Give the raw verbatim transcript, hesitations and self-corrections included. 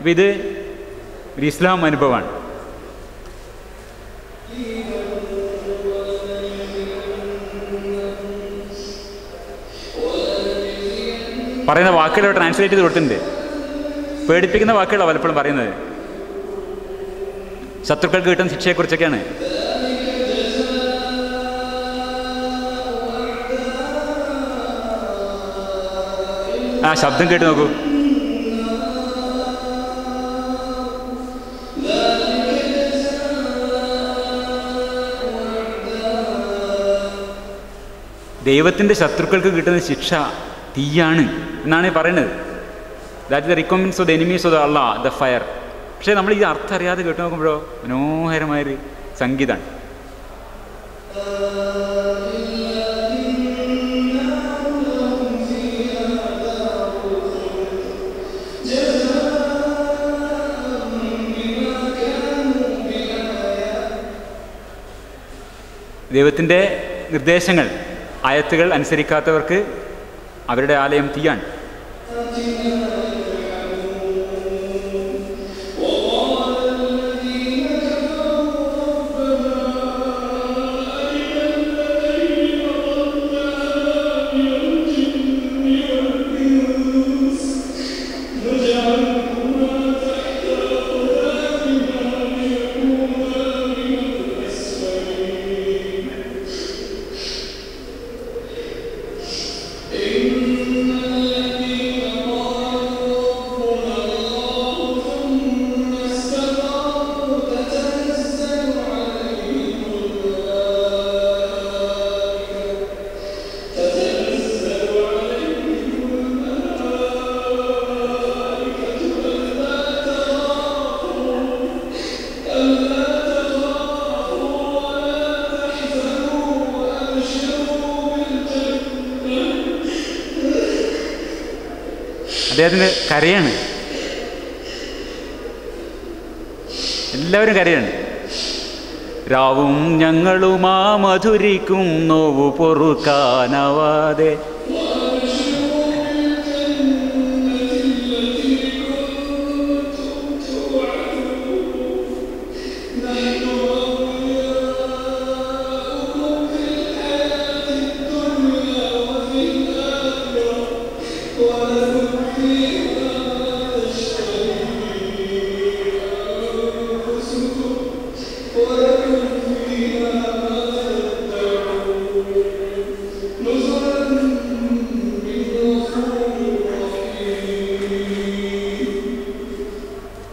അപ്പം ഇത് ഒരു ഇസ്ലാം അനുഭവമാണ്. പറയുന്ന വാക്കുകൾ ട്രാൻസ്ലേറ്റ് ചെയ്ത് കൊടുത്തിട്ടുണ്ട്. പേടിപ്പിക്കുന്ന വാക്കുകളാണ് പലപ്പോഴും പറയുന്നത്. ശത്രുക്കൾക്ക് കിട്ടുന്ന ശിക്ഷയെക്കുറിച്ചൊക്കെയാണ്. ആ ശബ്ദം കേട്ട് നോക്കൂ. ദൈവത്തിൻ്റെ ശത്രുക്കൾക്ക് കിട്ടുന്ന ശിക്ഷ തീയാണ് എന്നാണ് പറയുന്നത്. That the recompense of the enemies of the Allah, the fire. പക്ഷേ നമ്മൾ ഈ അർത്ഥം അറിയാതെ കേട്ട് നോക്കുമ്പോഴോ മനോഹരമായൊരു സംഗീതമാണ്. ദൈവത്തിൻ്റെ നിർദ്ദേശങ്ങൾ, ആയത്തുകൾ അനുസരിക്കാത്തവർക്ക് അവരുടെ ആലയം തീയാണ്. അദ്ദേഹത്തിന് കരയാണ്, എല്ലാവരും കരയാണ്. രാവും ഞങ്ങളുമാ മധുരിക്കും നോവു പൊറുക്കാനാവാതെ